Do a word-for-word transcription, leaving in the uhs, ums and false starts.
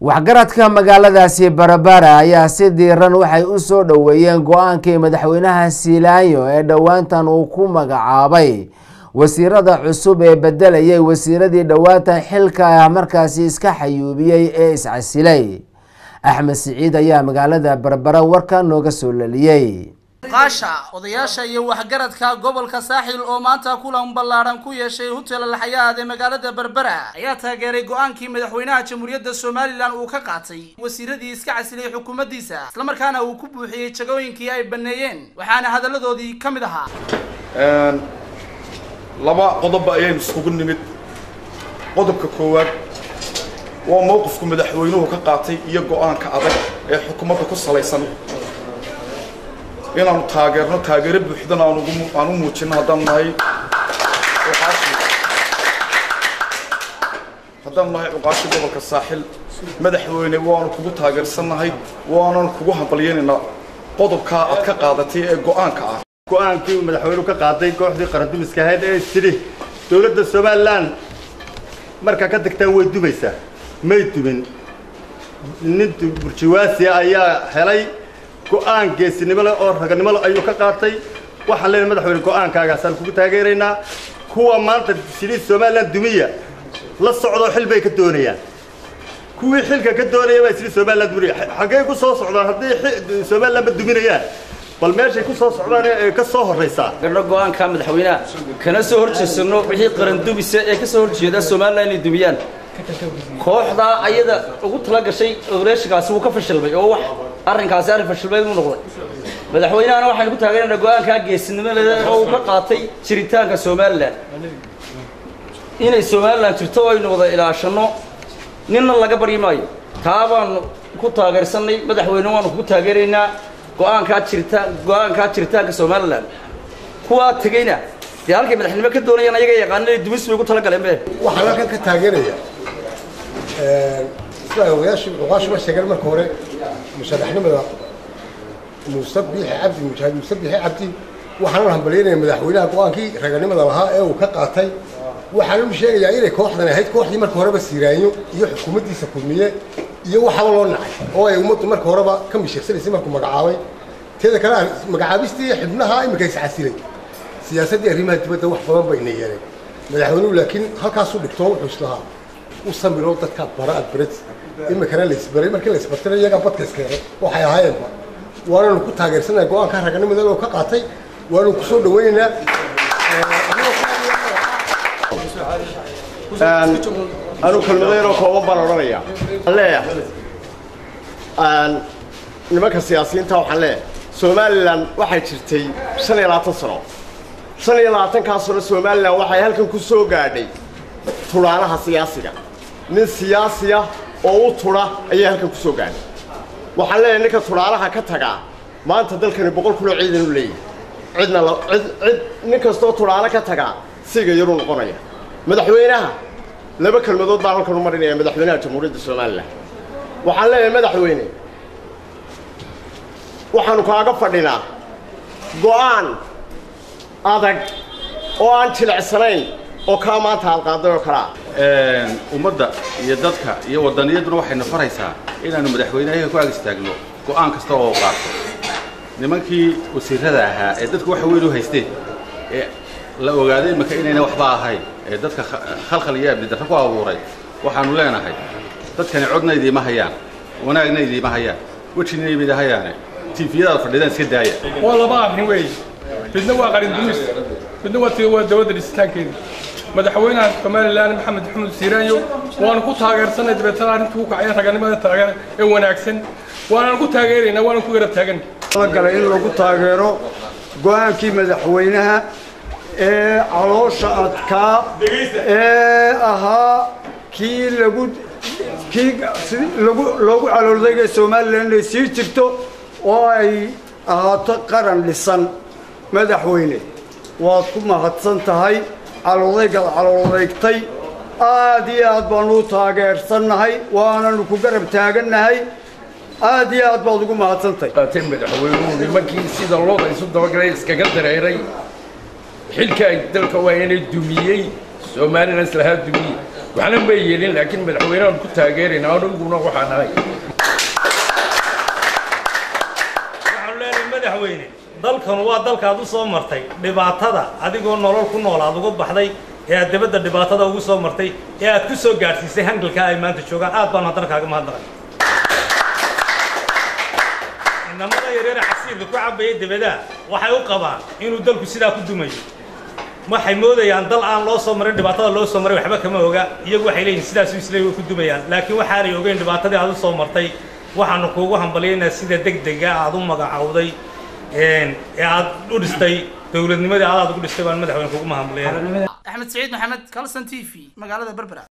waxgaradka magaaladaasi Barbara ayaa si diiran waxay u soo dhaweeyeen go'aankii madaxweynaha Siilaanyo ee dhawaantan uu ku magacaabay wasiirada cusub ee bedelayay wasiiradii dhawaatan xilka markaasi iska xayuubiyay ee iscasilay. Axmed Siciid ayaa magaalada Barbara warka nooga soo laliyay. qaasha odayaasha iyo waxgaradka gobolka Saaxil oo maanta kulan ballaaran ku yeeshay hotel Al-Hayaad ee magaalada Barbara ayaa taageeray go'aankii madaxweynaha Jamhuuriyadda Soomaaliland uu ka qaatay wasiiradii iska casilay xukuumaddiisa isla markaana uu ku buuxiyay jagooyinkii ay baneeyeen waxaana hadaladoodii kamid ahaa een laba qodob ayay isku nimid. qodobka koowaad waa mowqifka madaxweynuhu ka qaatay iyo go'aanka adag ee xukuumadda ku salaysan inaan taageerno taageero buuxdana aan ugu aan u muujino haddaan nahay uqaashi haddaan nahay uqaashi gobolka Saaxil madaxweyne waanu kugu taageersanahay waanu kugu hambalyeynaa qodobka aad ka qaadatay ee go'aanka ah go'aankii madaxweynuhu ka qaaday kooxdii qarandumiska ahayd ee sidii dawladda Soomaaliland marka ka tagtaa way dubaysaa may dubin nin burjiwaasi ayaa helay go'aan geesinimo leh oo raganimo leh ayuu ka qaatay waxa leen madaxweyne go'aankaaga sal ku taageereynaa kuwa maanta sidii Soomaaliland dumiya la socdo xil bay ka doonayaan kuwii xilka ka doonayay bay sidii Soomaaliland dumiya xagee ku soo socdaan haddii Soomaaliland ba duminayaan bal meeshay ku soo socdaan ee ka soo horeysa garno go'aanka madaxweynaha kana soo horjeesano wixii qaran dumisa ee ka soo horjeeda Soomaaliland inay dumiyaan kooxda ayada ugu tala gashay oreeshkaasi uu ka fashilmay oo wax arrinkaasi arrin fashilmay uu noqday madaxweynaha waxaan ku taageernaa go'aanka geesinimo leh oo uu ka qaatay jiritaanka Soomaaliland inay Soomaaliland jirto ay noqdo ilaashano ninna laga bari maayo taabaan ku taageersanay madaxweynaha waan ku taageereynaa go'aanka jirta go'aanka jiritaanka Soomaaliland kuwa tagayna dee halkay madaxnimo ka doonayaan ayaga yaqaanay dumis way ku tala galeen bee waxaan halkan ka taageeraya ee sida ogayaashu ogaashu sheegay marka hore musharaxnimada Mustabiix Cabdi Mujaahid Mustabiix Cabdi waxaan hambalyeynaa madaxweynaha go'aankii raganimada lahaa ee uu ka qaatay waxaan u sheegayaa inay kooxdan ahayd kooxdii marka horeba Siiraanyo iyo xukuumaddiisa kulmiye iyo waxa loo nacay oo ay ummaddu marka horeba ka mishaqsanaysay markuu magacaabay teeda kale magacaabistii xubnaha imika iscasilay siyaasadii arrimaha dibadda wax badan bay inayeen madaxweynuhu laakiin halkaas uu dhigto wuxuu islahaa u samiro dadka baraad barid imikana la isbaray markii la isbartay iyaga badka iskeenay waxay ahaayeen waana ku taageersanay go'aanka raganimada oo ka qaatay waana ku soo dhaweynaa anu kalmadayro kooban baan oranaya leeyahay aan nimanka siyaasiyiinta waxaan leeyahay Soomaaliland waxay jirtay shan iyo labaatan sano shan iyo labaatan ka sano Soomaaliland waxay halkan ku soo gaadhay tulaanaha siyaasiga nin siyaasi ah oo u tura ayay halkan ku soo gaadhay waxaan leeyahay ninka tulaanaha ka taga maanta dalkani boqol kun oo ciidan u leeyahay cidna cid cid nin kastoo tulaana ka taga siga yar u noqonaya madaxweynaha laba kalmadood baan halkan u marinaya madaxweynaha Jamhuuriyadda Soomaaliland waxaan leeyahay madaxweyne waxaanu kaaga fadhinaa go'aan adag oo aan jilecsanayn oo ka maanta halqaaday oo kala ee ummadda iyo dadka iyo wadaniyaduna waxay nafaraysaa inaanu madaxweynaha ku ag istaagno go'aan kasta oo qaato nimankii wasiirada ahaa ee dadku wax weyn u haysteen ee la ogaaday marka inayna waxba ahay ee dadka khalkhal iyo abdi darro ku abuuray waxaanu leenahay dadkani codnaydii ma hayaan wanaagnaydii ma hayaan wajinaydii ma hayaan tifiyada fadhidan iska daaya wala ma arrin way midna waa qarin dumis midna waa tii waa dawladda istaankeeda madaxweynaha Soomaaliland Maxamed Axmed Siiraanyo waan ku taageersanay dibadda arrintu ka ay raganimada taageer ee wanaagsan waan ku taageereynaa waan ku garab taagan galay in lagu taageero go'aankii madaxweynaha ee caloosha adka ee ahaa kii lagu kii lagu lagu caloolday Soomaaliland ay sii jirto oo ay ahaato qaran lisan madaxweyne waad ku mahadsan tahay caloodayga caloodaygtay aad iyo aad baan u taageersanahay waananu ku garab taaganahay aad iyo aad baad ugu mahadsantahay qaateen madaxweynuhu nimankii sida looda isu dabagalay iskaga dareeray xilka ay dalka waa inay dumiyay Soomaaliland islaha dumiyay waxna ma yeelin laakiin madaxweynaha ku taageerayna oo dhulkuna waxaan nahay waxaan leenahay madaxweyne dalkan waa dalkaad u soo martay dhibaatada adigoo nolol ku nool aad uga baxday ee aad dibadda dhibaatada ugu soo martay ee aad ku soo gaarsiisay hangalka ay maanta joogaan aad baan haddana kaaga mahadnaqay inamada yareer xasiilka ku cabayay dibadda waxay u qabaan inuu dalku sidaa ku dumayo waxay moodayaan dal aan loo soo marin dhibaatada loo soo maray waxba kama oga iyagu waxay leeyihiin sidaas isleey ku dumayaan laakiin waxaanay ogeyn dhibaatadii aad u soo martay waxaanu kuugu hambalyeynaa sida degdega aad u magacawday ee aad u dhistay dowladnimadii aad ugu dhistay baan madaxweyne kuugu hambalyeynaa axmed saciid maxamed kalson t v magaalada berbera